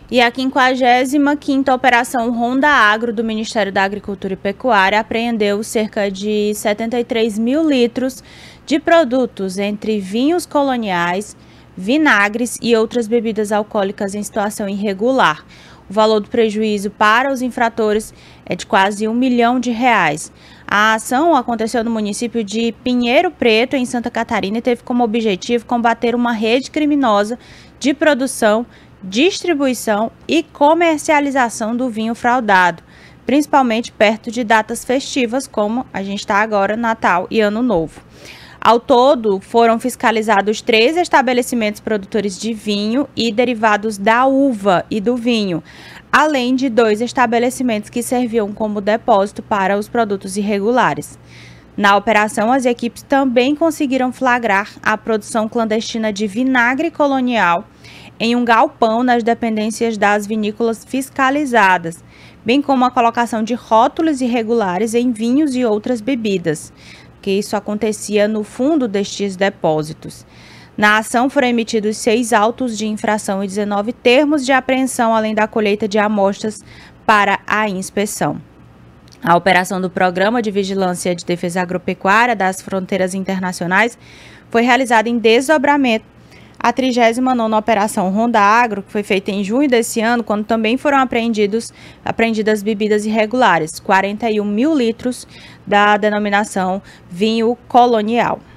E a 55ª Operação Ronda Agro do Ministério da Agricultura e Pecuária apreendeu cerca de 73 mil litros de produtos entre vinhos coloniais, vinagres e outras bebidas alcoólicas em situação irregular. O valor do prejuízo para os infratores é de quase R$1 milhão. A ação aconteceu no município de Pinheiro Preto, em Santa Catarina, e teve como objetivo combater uma rede criminosa de produção, distribuição e comercialização do vinho fraudado, principalmente perto de datas festivas, como a gente está agora, Natal e Ano Novo. Ao todo, foram fiscalizados 3 estabelecimentos produtores de vinho e derivados da uva e do vinho, além de 2 estabelecimentos que serviam como depósito para os produtos irregulares. Na operação, as equipes também conseguiram flagrar a produção clandestina de vinagre colonial em um galpão nas dependências das vinícolas fiscalizadas, bem como a colocação de rótulos irregulares em vinhos e outras bebidas, que isso acontecia no fundo destes depósitos. Na ação foram emitidos 6 autos de infração e 19 termos de apreensão, além da colheita de amostras para a inspeção. A operação do Programa de Vigilância de Defesa Agropecuária das Fronteiras Internacionais foi realizada em desdobramento a 39ª Operação Ronda Agro, que foi feita em junho desse ano, quando também foram apreendidas bebidas irregulares, 41 mil litros da denominação vinho colonial.